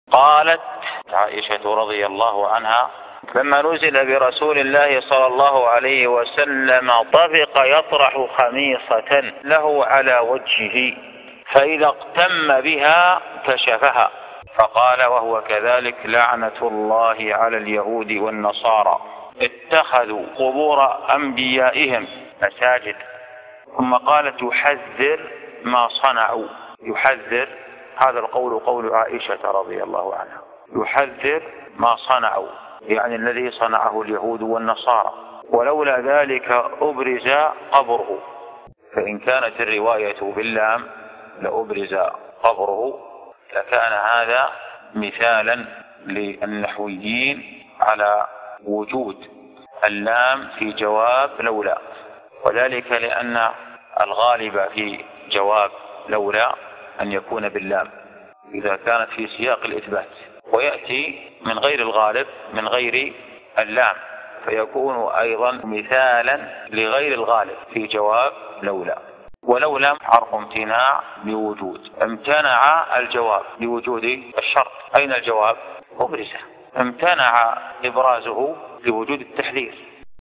قالت عائشة رضي الله عنها: لما نزل برسول الله صلى الله عليه وسلم طفق يطرح خميصة له على وجهه، فإذا اغتم بها كشفها، فقال وهو كذلك: لعنة الله على اليهود والنصارى اتخذوا قبور أنبيائهم مساجد. ثم قالت: يحذر ما صنعوا. يحذر، هذا القول قول عائشة رضي الله عنها، يحذر ما صنعوا، يعني الذي صنعه اليهود والنصارى، ولولا ذلك أبرز قبره. فإن كانت الرواية باللام لأبرز قبره، لكان هذا مثالا للنحويين على وجود اللام في جواب لولا، وذلك لأن الغالب في جواب لولا أن يكون باللام إذا كانت في سياق الإثبات، ويأتي من غير الغالب من غير اللام، فيكون أيضا مثالا لغير الغالب في جواب لولا. ولولا حرف امتناع لوجود، امتنع الجواب لوجود الشرط. أين الجواب؟ أبرزه. امتنع إبرازه لوجود التحذير.